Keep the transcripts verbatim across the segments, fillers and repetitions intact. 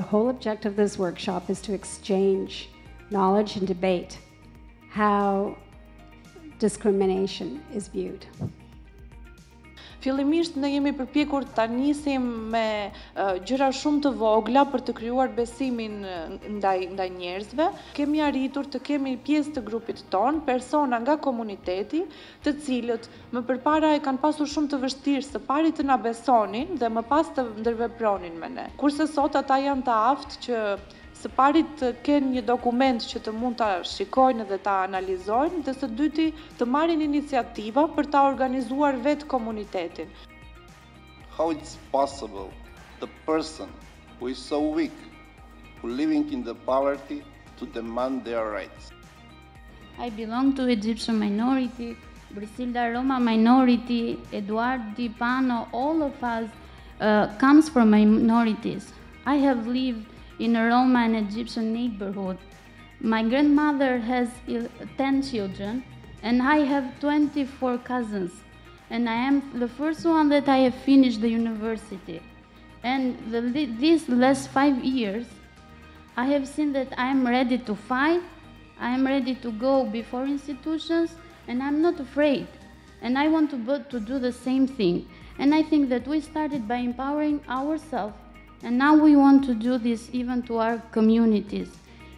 whole objective of this workshop is to exchange knowledge and debate how discrimination is viewed. Fillimisht ne jemi përpjekur ta nisim me uh, gjëra shumë të vogla për të krijuar besimin ndaj ndaj njerëzve. Kemi arritur të kemi pjesë të grupit ton, persona nga komuniteti, të cilët më përpara e kanë pasur shumë të vështirë së pari të na besonin dhe më pas të ndërvepronin me ne. Kurse sot ata janë të aftë që së pari të kenë një dokument që të mund ta shikojnë dhe ta analizojnë, dhe së dyti të marrin iniciativa për ta organizuar vetë komunitetin. How it's possible the person who is so weak, who living in the poverty, to demand their rights? I belong to Egyptian minority, Brisilda Roma minority, Eduard Di Pano, all of us uh, comes from minorities. I have lived in a Roma and Egyptian neighborhood. My grandmother has ten children and I have twenty-four cousins. And I am the first one that I have finished the university. And the, these last five years, I have seen that I am ready to fight, I am ready to go before institutions, and I'm not afraid. And I want to, to do the same thing. And I think that we started by empowering ourselves, and now we want to do this even to our communities.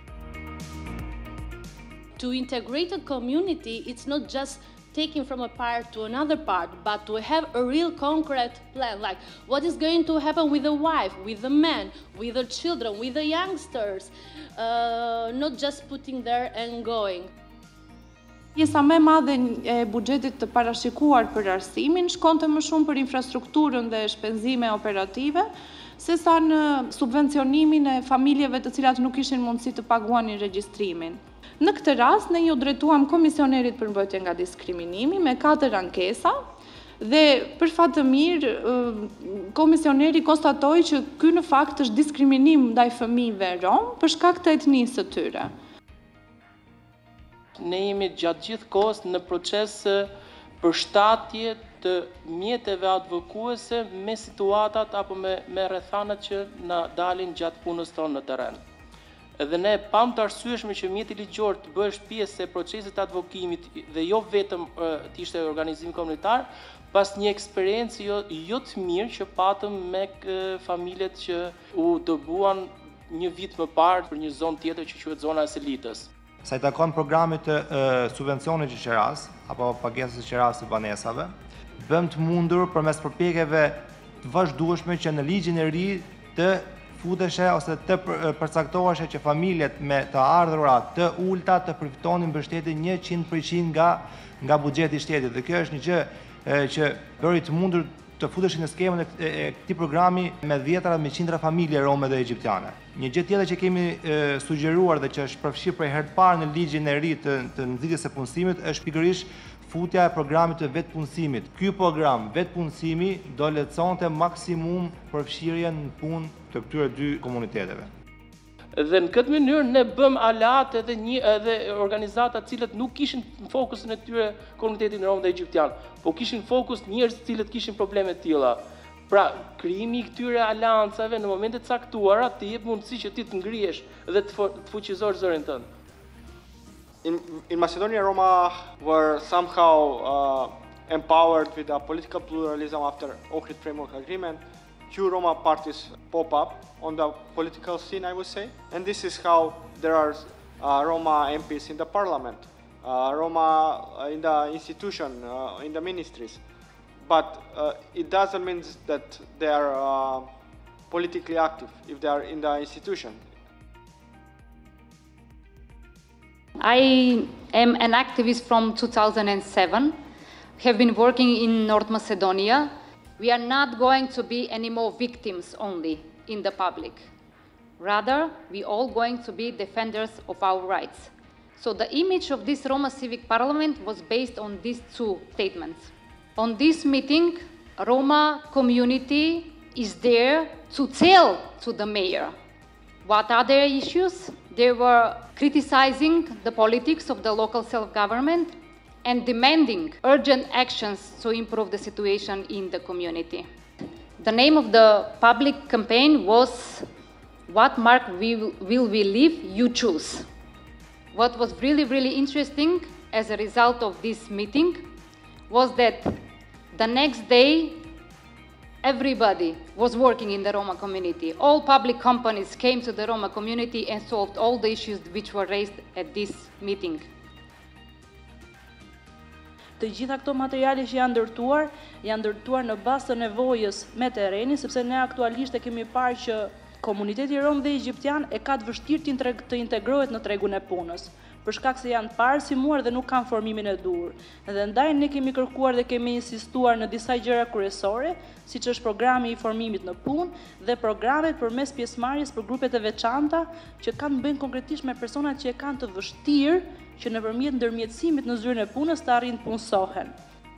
To integrate a community, it's not just taking from a part to another part, but to have a real concrete plan, like what is going to happen with the wife, with the man, with the children, with the youngsters, uh, not just putting there and going. Pjesa më e madhe e buxhetit të parashikuar për arsimin shkonte më shumë për infrastrukturën dhe shpenzime operative, sesa në subvencionimin e familjeve të cilat nuk kishin mundësi të paguanin regjistrimin. Në këtë rast, ne ju drejtuam Komisionerit për mbrojtje nga diskriminimi me katër ankesa dhe për fat të mirë, Komisioneri konstatoi që ky në fakt është diskriminim ndaj fëmijëve rom për shkak të etnisë së tyre. Ne jemi gjatë gjithë kohës në proces përshtatje të mjeteve advokuese me situatat apo me, me rrethanat që na dalin gjatë punës tonë në terren. Edhe ne pam të arsyeshme që mjeti ligjor të bëhesh pjesë e procesit të advokimit dhe jo vetëm të ishte organizim komunitar, pas një eksperiencë jo, jo të mirë që patëm me familjet që u dëbuan një vit më parë për një zonë tjetër që quhet zona e Selitës. Sa i takon programit të uh, subvencionit që qeras, apo pagesës që qeras të banesave, bëm të mundur përmes përpjekjeve të vazhdueshme që në ligjin e ri të futeshe ose të përcaktoheshe që familjet me të ardhura të ulta të përfitonin mbështetjen njëqind përqind nga nga buxheti i shtetit. Dhe kjo është një gjë e, që bëri të mundur të futeshin në skemën e, e, e këtij programi me dhjetra me qindra familje rome dhe egjiptiane. Një gjë tjetër që kemi e, sugjeruar dhe që është përfshirë për herë të parë në ligjin e ri të, të nxitjes së punësimit është pikërisht futja e programit të vetpunësimit. Ky program vetpunësimi do lehtësonte maksimum përfshirjen në punë të këtyre dy komuniteteve. Dhe në këtë mënyrë ne bëm alat edhe një edhe organizata të cilët nuk kishin fokusin e tyre komunitetin rom dhe egjiptian, po kishin fokus njerëz të cilët kishin probleme të tilla. Pra, krijimi i këtyre aleancave në momente të caktuara të jep mundësi që ti të ngrihesh dhe të, të fuqizosh zërin tënd. In, in Macedonia, Roma were somehow uh, empowered with a political pluralism after Ohrid Framework Agreement. Two Roma parties pop up on the political scene, I would say. And this is how there are uh, Roma M Ps in the parliament, uh, Roma in the institution, uh, in the ministries. But uh, it doesn't mean that they are uh, politically active if they are in the institution. I am an activist from two thousand seven, have been working in North Macedonia. We are not going to be any more victims only in the public. Rather, we all going to be defenders of our rights. So the image of this Roma Civic Parliament was based on these two statements. On this meeting, Roma community is there to tell to the mayor what are their issues. They were criticizing the politics of the local self-government and demanding urgent actions to improve the situation in the community. The name of the public campaign was what mark we will, will we leave, you choose. What was really, really interesting as a result of this meeting was that the next day, everybody was working in the Roma community. All public companies came to the Roma community and solved all the issues which were raised at this meeting. Të gjitha këto materiale që janë ndërtuar, janë ndërtuar në bazë të nevojës me terrenin, sepse ne aktualisht e kemi parë që komuniteti rom dhe egjiptian e ka të vështirë të integrohet në tregun e punës, për shkak se janë parësimuar dhe nuk kanë formimin e duhur. Dhe ndaj ne kemi kërkuar dhe kemi insistuar në disa gjëra kryesore, siç është programi i formimit në punë dhe programet përmes pjesëmarrjes për grupet e veçanta që kanë bëjnë konkretisht me personat që e kanë të vështirë që nëpërmjet ndërmjetësimit në zyrën e punës të arrijnë të punësohen.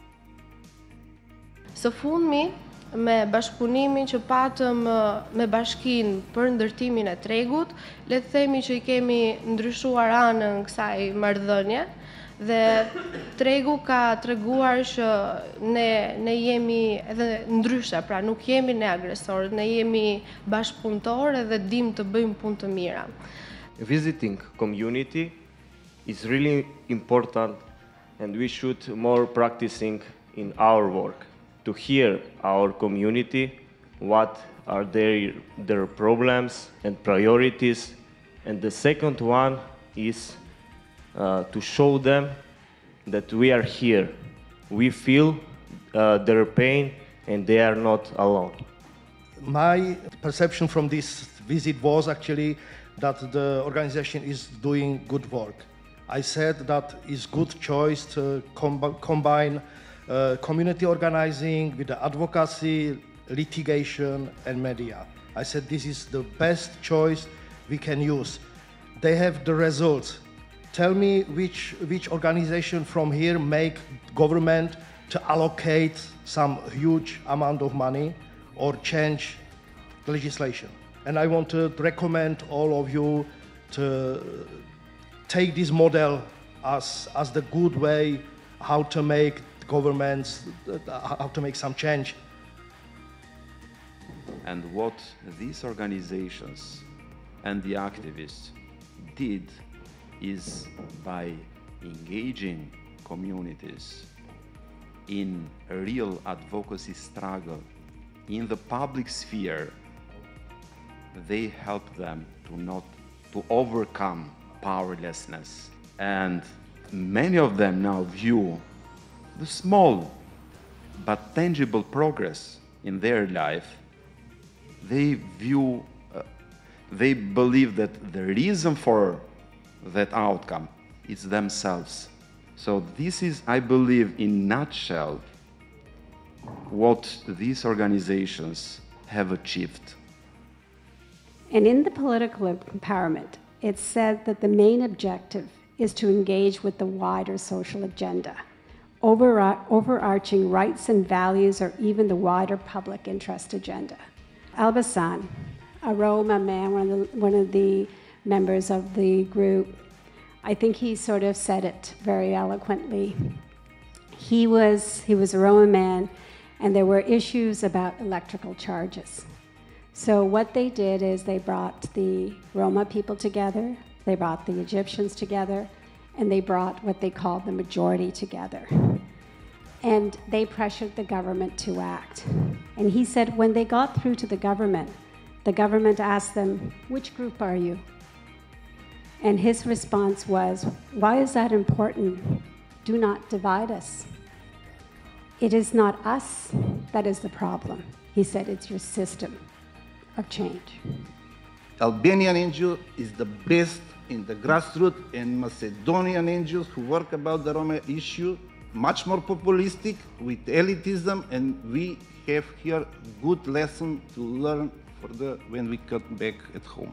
Së fundmi, me bashkëpunimin që patëm me bashkinë për ndërtimin e tregut, le të themi që i kemi ndryshuar anën kësaj marrëdhënie dhe tregu ka treguar që ne ne jemi edhe ndryshe, pra nuk jemi ne agresor, ne jemi bashkëpunëtor dhe dim të bëjmë punë të mira. Visiting community is really important, and we should more practicing in our work to hear our community, what are their, their problems and priorities. And the second one is uh, to show them that we are here. We feel uh, their pain and they are not alone. My perception from this visit was actually that the organization is doing good work. I said that it's good choice to comb combine uh, community organizing with the advocacy, litigation, and media. I said this is the best choice we can use. They have the results. Tell me which, which organization from here make government to allocate some huge amount of money or change the legislation. And I want to recommend all of you to take this model as, as the good way how to make governments, how to make some change. And what these organizations and the activists did is by engaging communities in a real advocacy struggle in the public sphere, they help them to not to overcome powerlessness. And many of them now view the small but tangible progress in their life. They view, uh, they believe that the reason for that outcome is themselves. So this is, I believe, in a nutshell, what these organizations have achieved. And in the political empowerment, it's said that the main objective is to engage with the wider social agenda, over, overarching rights and values, or even the wider public interest agenda. Albasan, a Roma man, one of, the, one of the members of the group, I think he sort of said it very eloquently. He was, he was a Roma man, and there were issues about electrical charges. So what they did is they brought the Roma people together, they brought the Egyptians together, and they brought what they called the majority together. And they pressured the government to act. And he said when they got through to the government, the government asked them, which group are you? And his response was, why is that important? Do not divide us. It is not us that is the problem. He said, it's your system of change. Albanian N G O is the best in the grassroots, and Macedonian N G Os who work about the Roma issue, much more populistic with elitism, and we have here good lesson to learn for the when we come back at home.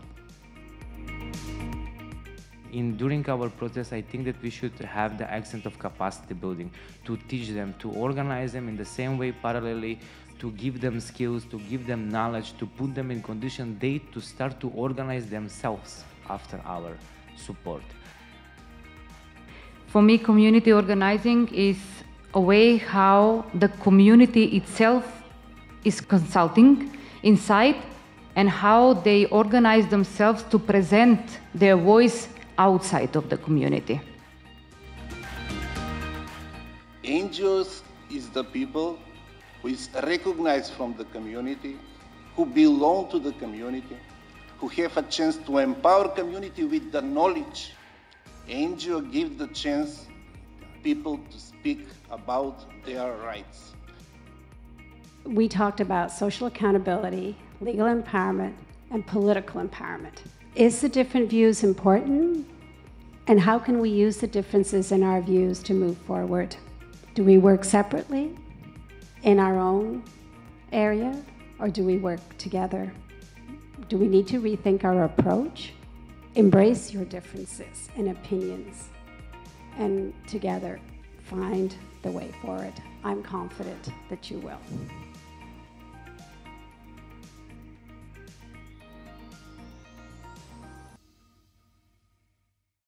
In, during our process, I think that we should have the accent of capacity building, to teach them, to organize them in the same way parallelly, to give them skills, to give them knowledge, to put them in condition they to start to organize themselves after our support. For me, community organizing is a way how the community itself is consulting inside and how they organize themselves to present their voice outside of the community. N G Os is the people who is recognized from the community, who belong to the community, who have a chance to empower community with the knowledge. N G O gives the chance people to speak about their rights. We talked about social accountability, legal empowerment, and political empowerment. Is the different views important? And how can we use the differences in our views to move forward? Do we work separately in our own area, or do we work together? Do we need to rethink our approach? Embrace your differences and opinions, and together find the way forward. I'm confident that you will.